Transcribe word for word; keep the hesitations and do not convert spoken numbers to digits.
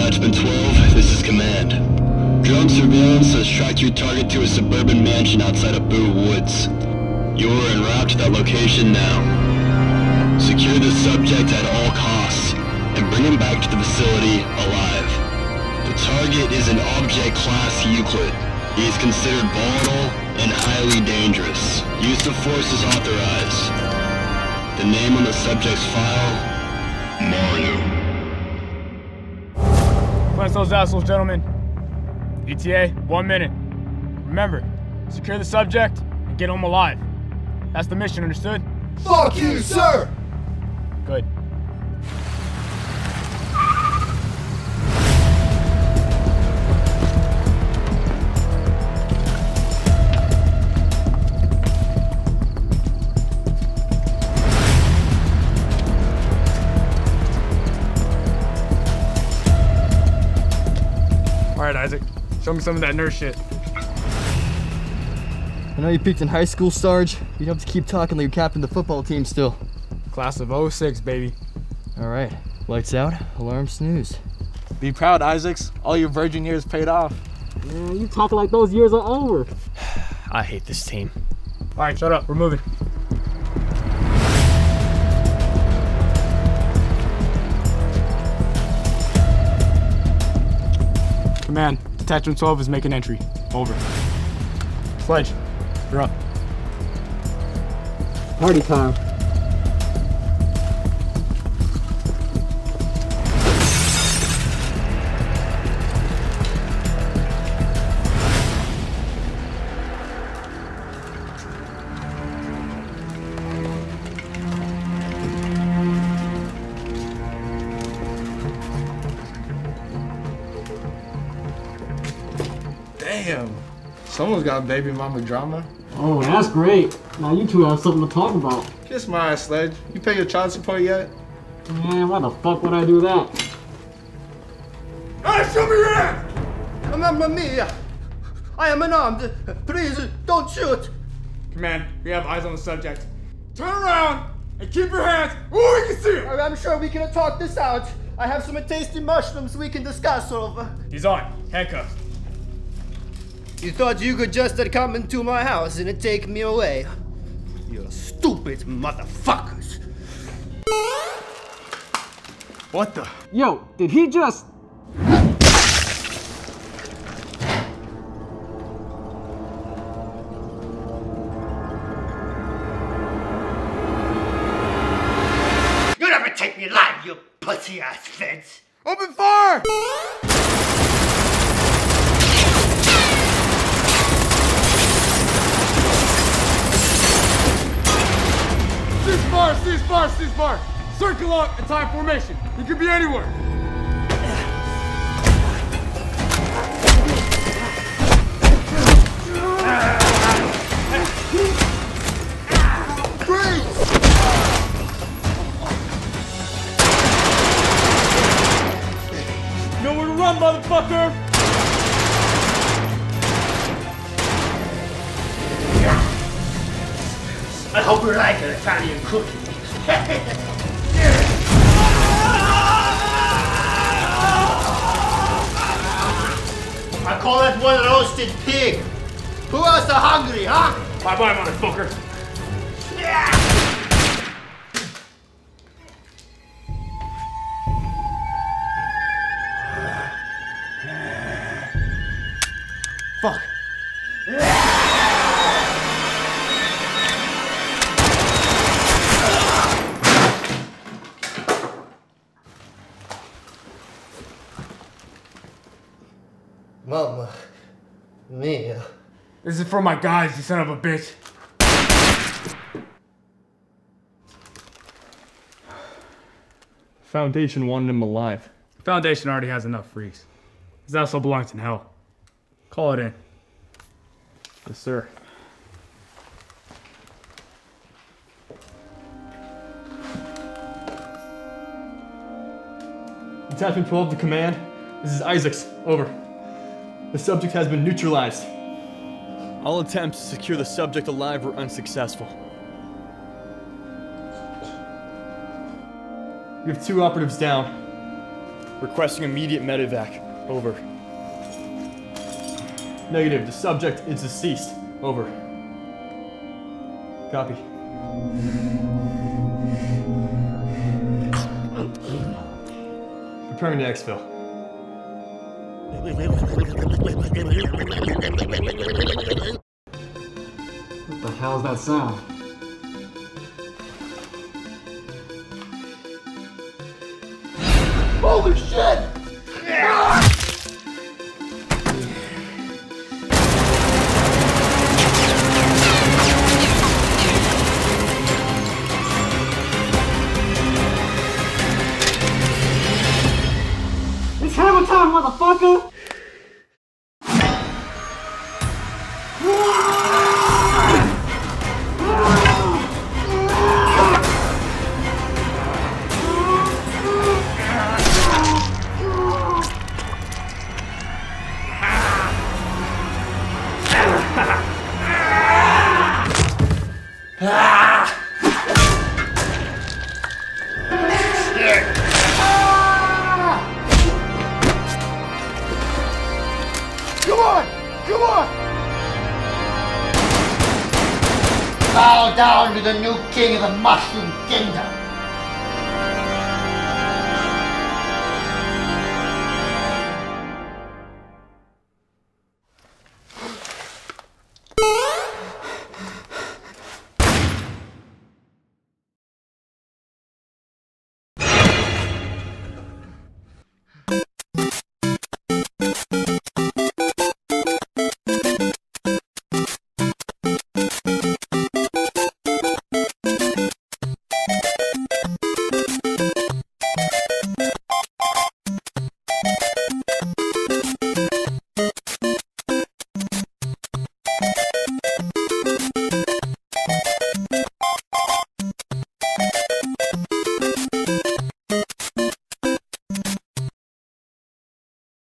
Detachment twelve, this is Command. Drone surveillance has tracked your target to a suburban mansion outside of Boo Woods. You are en route to that location now. Secure the subject at all costs, and bring him back to the facility alive. The target is an Object Class Euclid. He is considered volatile and highly dangerous. Use of force is authorized. The name on the subject's file, Mario. Cleanse those assholes, gentlemen. E T A, one minute. Remember, secure the subject and get him alive. That's the mission, understood? Fuck you, sir! Good. All right, Isaac, show me some of that nurse shit. I know you peaked in high school, Sarge. You'd have to keep talking like you captain the football team still. Class of oh six, baby. All right, lights out, alarm snooze. Be proud, Isaacs. All your virgin years paid off. Man, you talking like those years are over. I hate this team. All right, shut up, we're moving. Command, Detachment twelve is making entry. Over. Sledge, you're up. Party time. Damn. Someone's got baby mama drama. Oh, that's great. Now you two have something to talk about. Kiss my ass, Sledge. You pay your child support yet? Man, why the fuck would I do that? Hey, show me your hand! Mamma mia! I am unarmed. Please, don't shoot. Command, we have eyes on the subject. Turn around and keep your hands where we can see him! I'm sure we can talk this out. I have some tasty mushrooms we can discuss over. He's on, handcuffed. You thought you could just come into my house and take me away? You stupid motherfuckers! What the? Yo, did he just... You never take me alive, you pussy-ass feds! Open fire! Ceasefire, ceasefire, ceasefire! Circle up and tie formation. You could be anywhere. Nowhere to run, motherfucker! I hope you like an Italian cookie. I call that one roasted pig. Who else are hungry, huh? Bye bye, motherfucker. Fuck. Mamma mia. This is for my guys, you son of a bitch. Foundation wanted him alive. Foundation already has enough freaks. His asshole belongs in hell. Call it in. Yes, sir. Detachment twelve to command. This is Isaacs. Over. The subject has been neutralized. All attempts to secure the subject alive were unsuccessful. We have two operatives down. Requesting immediate medevac. Over. Negative. The subject is deceased. Over. Copy. Preparing to exfil. What the hell's that sound? Holy shit! It's hammer time, motherfucker! Come on! Come on! Bow down to the new king of the Mushroom Kingdom!